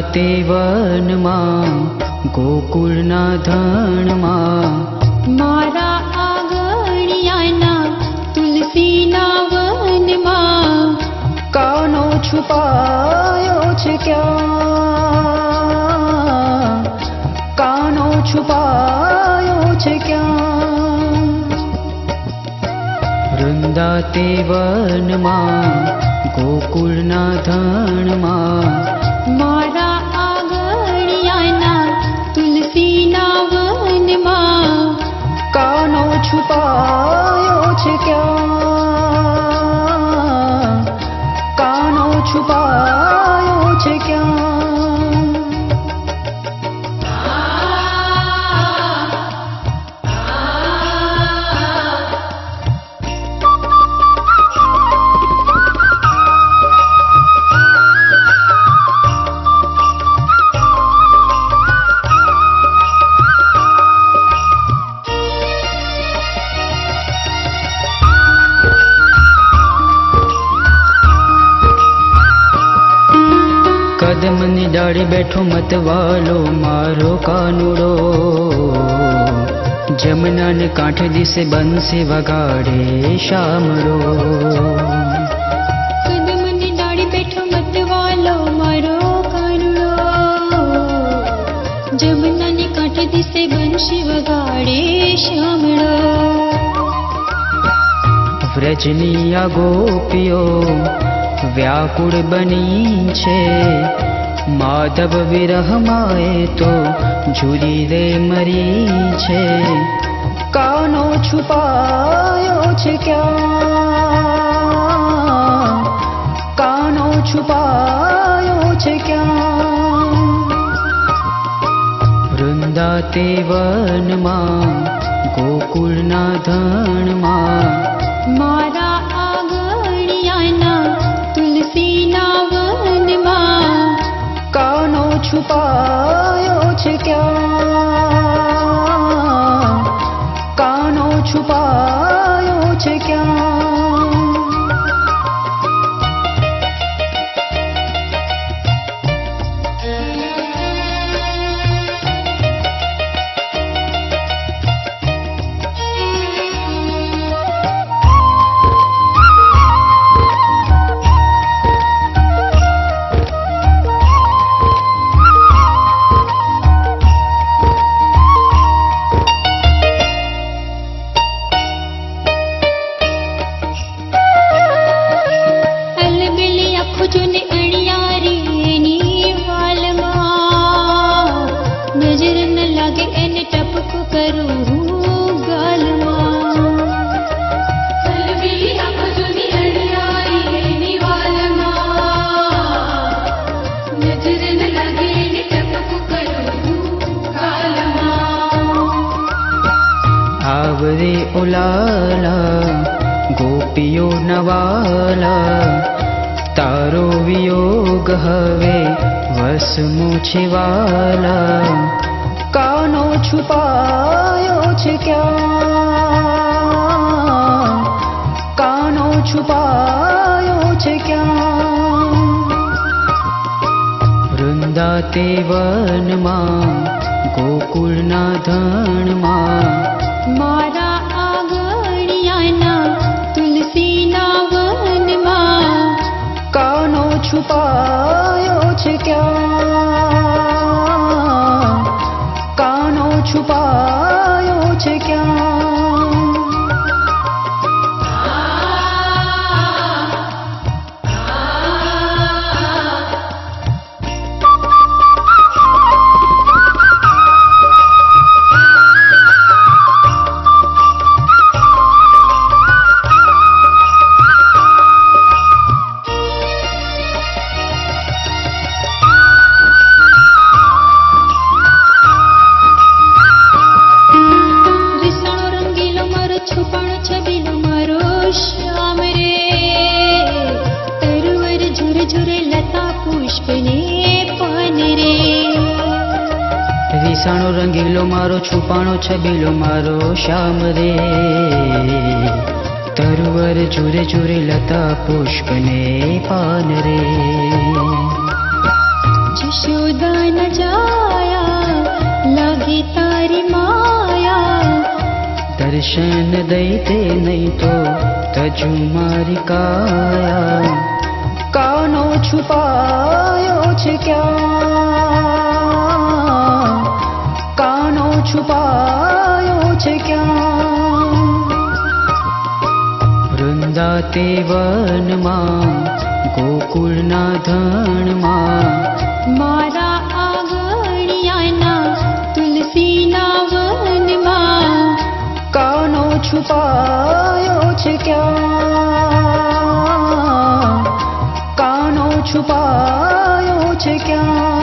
તે વનમાં ગોકુળના ધણમાં મારા આંગણિયાના તુલસીના વનમાં કાનો છુપાયો છે ક્યાં? કાનો છુપાયો છે ક્યાં? વૃંદા તે વનમાં ગોકુળના ધણમાં મારા આંગણિયાના તુલસીના વનમાં કાનો છુપાયો છે ક્યાં? કાનો છુપાયો છે ક્યાં? કદમની ડાળી બેઠો મતવાલો મારો કાનુડો, જમનાને કાંઠે દિશે બંસી વગાડે શામળો. કદમની ડાળી બેઠો મતવાલો મારો કાનુડો, જમનાની કાંઠે દિશે બંસી વગાડે શામળો. વ્રજની આ ગોપીઓ વ્યાકુળ બની છે, માધવ વિરહમાં એ તો ઝૂરી રે મરી છે. કાનો છુપાયો છે ક્યાં? કાનો છુપાયો છે ક્યાં? વૃંદા તે વનમાં ગોકુળના ધણમાં મારા આંગણિયાના તુલસીના વનમાં કાનો છુપાયો છે ક્યાં? કાનો છુપાયો છે ક્યાં? આવરે ઓલાલા ગોપીઓ નવાલા, તારો વિયોગ હવે વસમું છે વાલા. કાનો છુપાયો છે ક્યાં? કાનો છુપાયો છે ક્યાં? વૃંદા તે વનમાં ગોકુળના ધણમાં મારા આંગણિયાના તુલસીના વનમાં કાનો છુપાયો છે ક્યાં? કાનો છુપાયો છે ક્યાં? રીસાણો રંગીલો મારો છુપાણો છબીલો મારો શ્યામ રે, તરુવર ઝુરે ઝુરે લતા પુષ્પ ને પાન રે. જશોદા ન જાયા લાગે તારી માયા દર્શન દઈતે નહીં તો તજુ મારી કાયા કાનો છુપાયો છે ક્યાં કાનો છુપાયો છે ક્યાં વૃંદાતે વનમાં ગોકુળના ધણમાં મારા આંગણિયાના તુલસીના વનમાં કાનો છુપાયો છે ક્યાં કાનો છુપાયો છે ક્યાં